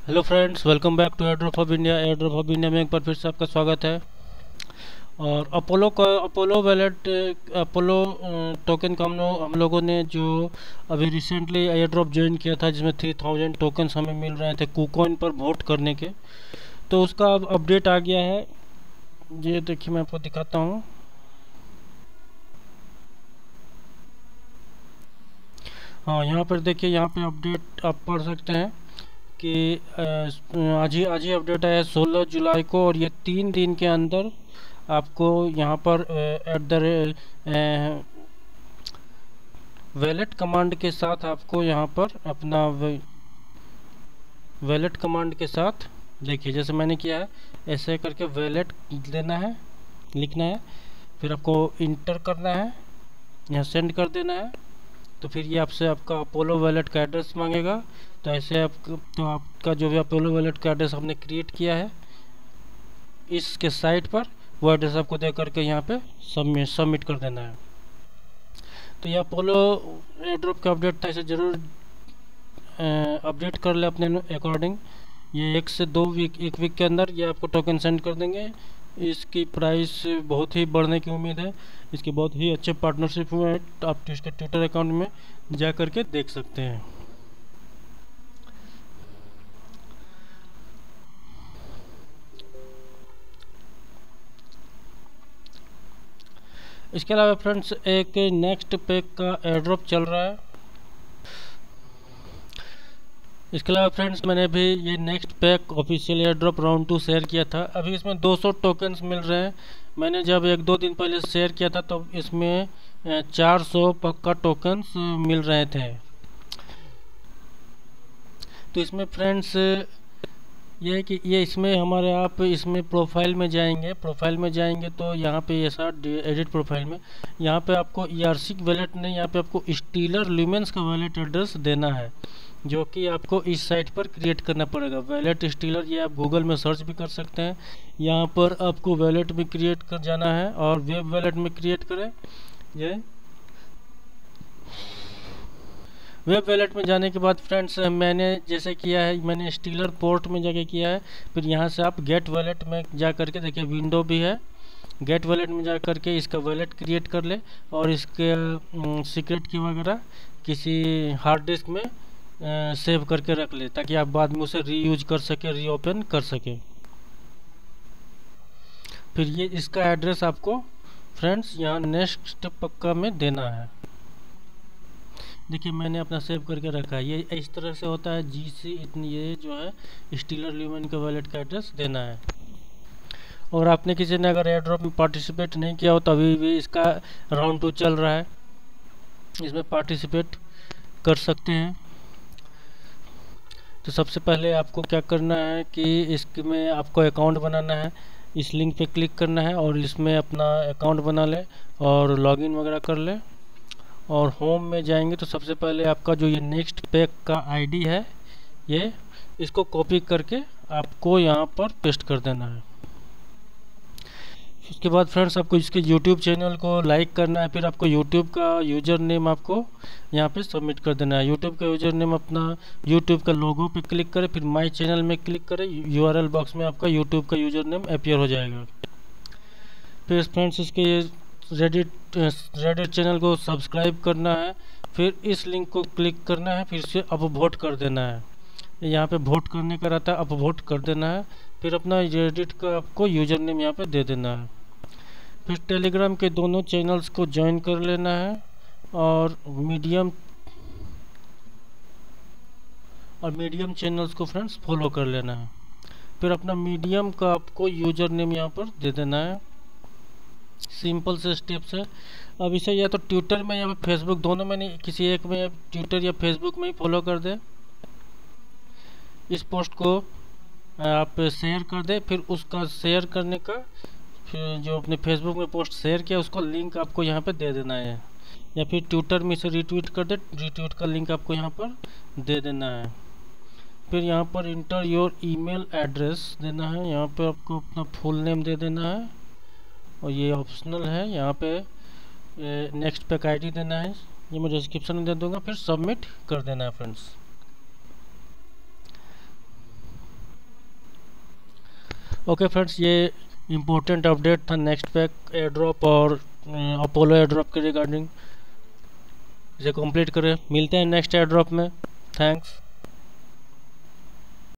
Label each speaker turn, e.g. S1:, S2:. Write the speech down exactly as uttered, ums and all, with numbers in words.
S1: Hello friends, welcome back to airdrop of India. Airdrop of India में एक बार फिर से आपका स्वागत है। और अपोलो का अपोलो वैलेट अपोलो टोकन का हम लोग हम लोगों ने जो अभी रिसेंटली एयरड्रॉप ज्वाइन किया था, जिसमें थ्री थाउजेंड टोकन्स हमें मिल रहे थे कुकॉइन पर वोट करने के, तो उसका अब अपडेट आ गया है। ये देखिए, मैं आपको दिखाता हूँ। हाँ, यहाँ पर देखिए, यहाँ पे अपडेट आप पढ़ सकते हैं कि अ, आज ही आज ही अपडेट आया है सोलह जुलाई को, और ये तीन दिन के अंदर आपको यहाँ पर एट द वैलेट कमांड के साथ आपको यहाँ पर अपना वैलेट कमांड के साथ, देखिए जैसे मैंने किया है, ऐसे करके वैलेट देना है, लिखना है, फिर आपको इंटर करना है, यहाँ सेंड कर देना है। तो फिर ये आपसे आपका अपोलो वैलेट का एड्रेस मांगेगा। तो ऐसे आप तो आपका जो भी अपोलो वैलेट का एड्रेस हमने क्रिएट किया है इसके साइट पर, वो एड्रेस आपको दे करके यहाँ पे सबमिट सबमिट कर देना है। तो ये अपोलो एयरड्रॉप का अपडेट था, इसे ज़रूर अपडेट कर ले अपने अकॉर्डिंग। ये एक से दो वीक एक वीक के अंदर ये आपको टोकन सेंड कर देंगे। इसकी प्राइस बहुत ही बढ़ने की उम्मीद है। इसके बहुत ही अच्छे पार्टनरशिप हुए हैं, तो आप इसके ट्विटर अकाउंट में जा करके देख सकते हैं। इसके अलावा फ्रेंड्स, एक नेक्स्ट पैक का एयरड्रॉप चल रहा है। इसके अलावा फ्रेंड्स, मैंने भी ये next pack official air drop round two share किया था। अभी इसमें दो सौ टोकन्स मिल रहे हैं। मैंने जब एक दो दिन पहले शेयर किया था तो इसमें चार सौ पक्का टोकन्स मिल रहे थे। तो इसमें फ्रेंड्स ये है कि ये इसमें हमारे आप इसमें प्रोफाइल में जाएंगे प्रोफाइल में जाएंगे तो यहाँ पे ऐसा एडिट प्रोफाइल में यहाँ पे आपको ईआरसी वैलेट नहीं, यहाँ पे आपको स्टीलर ल्यूमेंस का वैलेट एड्रेस देना है, जो कि आपको इस साइट पर क्रिएट करना पड़ेगा। वैलेट स्टीलर, ये आप गूगल में सर्च भी कर सकते हैं। यहाँ पर आपको वैलेट में क्रिएट कर जाना है और वेब वैलेट में क्रिएट करें। ये वेब वैलेट में जाने के बाद फ्रेंड्स, मैंने जैसे किया है, मैंने स्टीलर पोर्ट में जाके किया है। फिर यहाँ से आप गेट वैलेट में जा करके, देखिए विंडो भी है, गेट वैलेट में जा करके इसका वैलेट क्रिएट कर ले और इसके सीक्रेट की वगैरह किसी हार्ड डिस्क में सेव करके रख ले, ताकि आप बाद में उसे रीयूज कर सके, रीओपन कर सके। फिर ये इसका एड्रेस आपको फ्रेंड्स यहाँ नेक्स्ट पक्का में देना है। देखिए मैंने अपना सेव करके रखा है। ये इस तरह से होता है जी सी इतनी, ये जो है स्टीलर ल्यूमेन का वैलेट का एड्रेस देना है। और आपने किसी ने अगर एयर ड्रॉप में पार्टिसिपेट नहीं किया हो तो अभी भी इसका राउंड टू चल रहा है, इसमें पार्टिसिपेट कर सकते हैं। तो सबसे पहले आपको क्या करना है कि इसमें आपको अकाउंट बनाना है। इस लिंक पे क्लिक करना है और इसमें अपना अकाउंट बना ले और लॉगिन वगैरह कर ले। और होम में जाएंगे तो सबसे पहले आपका जो ये नेक्स्ट पैक का आईडी है, ये इसको कॉपी करके आपको यहाँ पर पेस्ट कर देना है। उसके बाद फ्रेंड्स, आपको इसके यूट्यूब चैनल को लाइक करना है। फिर आपको यूट्यूब का यूज़र नेम आपको यहाँ पे सबमिट कर देना है। यूट्यूब का यूज़र नेम अपना यूट्यूब का लोगो पे क्लिक करें, फिर माय चैनल में क्लिक करें, यूआरएल बॉक्स में आपका यूट्यूब का यूज़र नेम अपीयर हो जाएगा। फिर फ्रेंड्स, इसके रेडिट रेडिट चैनल को सब्सक्राइब करना है। फिर इस लिंक को क्लिक करना है, फिर से अपवोट कर देना है। यहाँ पे वोट करने का रहता है, अपवोट कर देना है। फिर अपना रेडिट का आपको यूज़र नेम यहाँ पे दे देना है। फिर टेलीग्राम के दोनों चैनल्स को ज्वाइन कर लेना है और मीडियम और मीडियम चैनल्स को फ्रेंड्स फॉलो कर लेना है। फिर अपना मीडियम का आपको यूज़र नेम यहाँ पर दे देना है। सिंपल से स्टेप्स है। अब इसे या तो ट्विटर में या फेसबुक, दोनों में नहीं, किसी एक में, ट्विटर या फेसबुक में ही फॉलो कर दे। इस पोस्ट को आप शेयर कर दे। फिर उसका शेयर करने का, फिर जो अपने फेसबुक में पोस्ट शेयर किया उसको लिंक आपको यहाँ पे दे देना है, या फिर ट्विटर में इसे रिट्वीट कर दे, रिट्वीट का लिंक आपको यहाँ पर दे देना है। फिर यहाँ पर इंटर योर ईमेल एड्रेस देना है। यहाँ पे आपको अपना फुल नेम दे देना है और ये ऑप्शनल है। यहाँ पे नेक्स्ट पैक आईडी देना है, ये मैं डिस्क्रिप्शन में दे दूंगा। फिर सबमिट कर देना है फ्रेंड्स। ओके फ्रेंड्स, ये इम्पोर्टेंट अपडेट था नेक्स्ट पैक एयर ड्रॉप और अपोलो एयर ड्रॉप के रिगार्डिंग। इसे कंप्लीट करें, मिलते हैं नेक्स्ट एयर ड्रॉप में। थैंक्स।